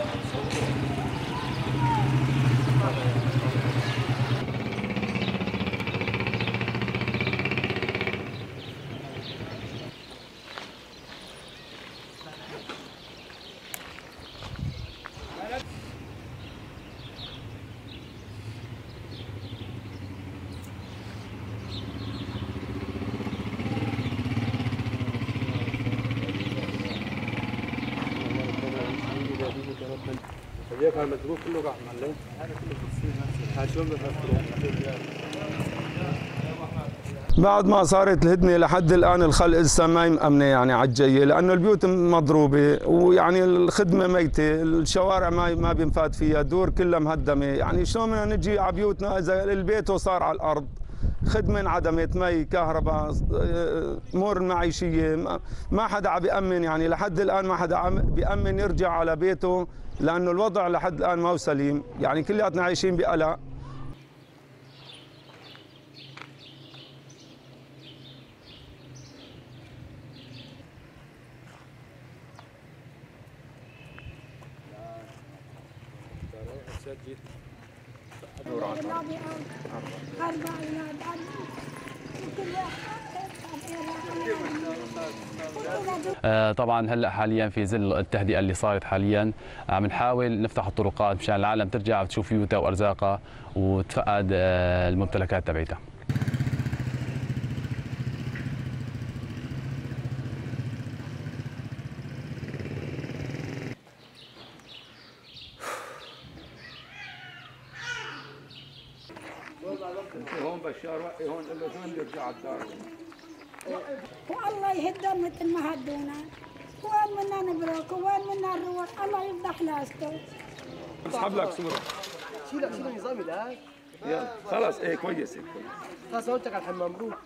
المدروب كله راح معلم هذا كله بتصير نفس شلون بعد ما صارت الهدنه لحد الان الخلق لسه ما مأمنه يعني على الجايه، لانه البيوت مضروبه ويعني الخدمه ميته، الشوارع ما بينفات فيها، الدور كلها مهدمه، يعني شلون بدنا نجي على بيوتنا اذا البيت صار على الارض؟ خدمه انعدمت، مي، كهرباء، امور المعيشيه، ما حدا عم بيأمن، يعني لحد الان ما حدا عم بيأمن يرجع على بيته، لانه الوضع لحد الان ما هو سليم، يعني كلياتنا عايشين بقلق. طبعا هلا حاليا في ظل التهدئه اللي صارت حاليا عم نحاول نفتح الطرقات مشان العالم ترجع وتشوف بيوتها وارزاقها وتفقد الممتلكات تبعتها. هون بشار وقي هون قال له شلون يرجع على الدار. والله يهدهم مثل ما هدونا، وين بدنا نبرك وين بدنا نروح، الله يفضح لاسته. اسحب لك صورة. شيلك نظامي ده. يلا خلاص ايه كويس كويس. خلاص قلت لك على الحمام روح.